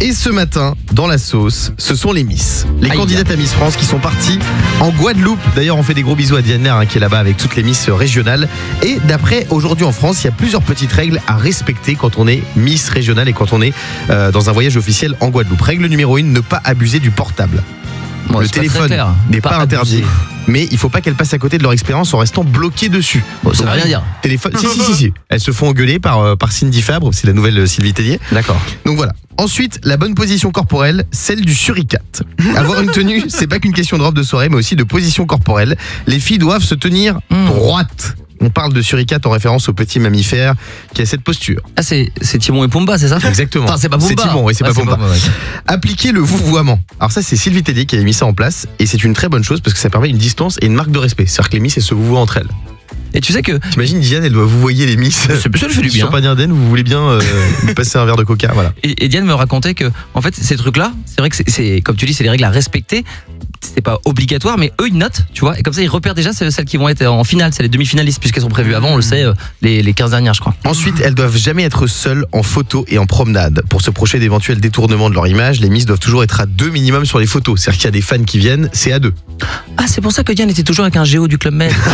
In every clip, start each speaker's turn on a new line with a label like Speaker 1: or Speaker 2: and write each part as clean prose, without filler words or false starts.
Speaker 1: Et ce matin, dans la sauce, ce sont les Miss. Les candidates à Miss France qui sont parties en Guadeloupe. D'ailleurs, on fait des gros bisous à Diane Lair qui est là-bas avec toutes les Miss régionales. Et d'après Aujourd'hui en France, il y a plusieurs petites règles à respecter quand on est Miss régionale et quand on est dans un voyage officiel en Guadeloupe. Règle numéro 1, ne pas abuser du portable. Le téléphone n'est pas interdit, mais il faut pas qu'elles passent à côté de leur expérience en restant bloquées dessus.
Speaker 2: Bon, ça veut rien dire.
Speaker 1: Téléphone, si. Elles se font engueuler par Cindy Fabre, c'est la nouvelle Sylvie Tellier.
Speaker 2: D'accord.
Speaker 1: Donc voilà. Ensuite, la bonne position corporelle, celle du suricate. Avoir une tenue, c'est pas qu'une question de robe de soirée, mais aussi de position corporelle. Les filles doivent se tenir droites. On parle de suricate en référence au petit mammifère qui a cette posture.
Speaker 2: Ah, c'est Timon et Pumba, c'est ça?
Speaker 1: Exactement.
Speaker 2: Enfin, c'est pas Pumba.
Speaker 1: C'est Timon, oui, c'est pas Pumba.
Speaker 2: Ouais.
Speaker 1: Appliquer le vouvoiement. Alors ça, c'est Sylvie Tellier qui a mis ça en place et c'est une très bonne chose parce que ça permet une distance et une marque de respect. C'est-à-dire que les Miss, elles se vouvoient entre elles.
Speaker 2: Et tu sais que...
Speaker 1: T'imagines, Diane, elle doit vouvoyer les Miss.
Speaker 2: Ça lui fait du bien.
Speaker 1: Champagne d'Aden, vous voulez bien lui passer un verre de coca, voilà.
Speaker 2: Et Diane me racontait que, en fait, ces trucs-là, c'est vrai que c'est comme tu dis, c'est des règles à respecter. C'est pas obligatoire, mais eux ils notent, tu vois, et comme ça ils repèrent déjà celles qui vont être en finale, c'est les demi-finalistes puisqu'elles sont prévues avant, on le sait, les 15 dernières je crois.
Speaker 1: Ensuite, elles doivent jamais être seules en photo et en promenade. Pour se protéger d'éventuels détournements de leur image, les Miss doivent toujours être à 2 minimum sur les photos. C'est-à-dire qu'il y a des fans qui viennent, c'est à 2.
Speaker 2: Ah, c'est pour ça que Diane était toujours avec un géo du Club Med.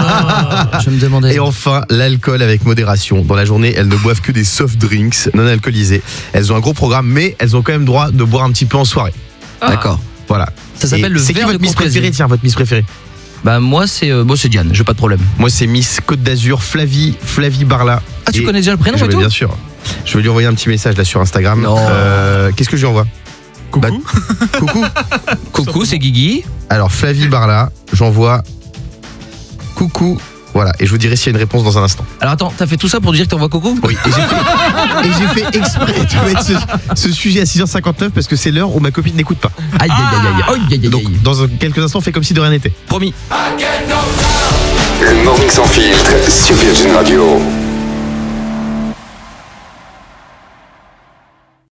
Speaker 2: Je me demandais.
Speaker 1: Et enfin, l'alcool avec modération. Dans la journée, elles ne boivent que des soft drinks non alcoolisés. Elles ont un gros programme, mais elles ont quand même droit de boire un petit peu en soirée.
Speaker 2: D'accord.
Speaker 1: Voilà.
Speaker 2: Ça s'appelle le
Speaker 1: verre de
Speaker 2: verre de
Speaker 1: votre Miss
Speaker 2: courtoisie.
Speaker 1: préférée, tiens, votre Miss préférée.
Speaker 2: Bah moi c'est Diane, j'ai pas de problème.
Speaker 1: Moi c'est Miss Côte d'Azur, Flavie Barla.
Speaker 2: Ah, tu connais déjà le prénom et tout?
Speaker 1: Bien sûr. Je vais lui envoyer un petit message là sur Instagram.
Speaker 2: Non.
Speaker 1: Qu'est-ce que je lui envoie?
Speaker 3: Coucou.
Speaker 1: Coucou.
Speaker 2: Coucou, c'est Guigui.
Speaker 1: Alors Flavie Barla, j'envoie coucou. Voilà, et je vous dirai s'il y a une réponse dans un instant.
Speaker 2: Alors attends, t'as fait tout ça pour dire que t'envoies coucou?
Speaker 1: Oui, et j'ai fait exprès de mettre ce sujet à 6h59 parce que c'est l'heure où ma copine n'écoute pas.
Speaker 2: Aïe aïe aïe.
Speaker 1: Donc dans quelques instants, on fait comme si de rien n'était.
Speaker 2: Promis.
Speaker 4: Le Morning Sans Filtre sur Virgin Radio.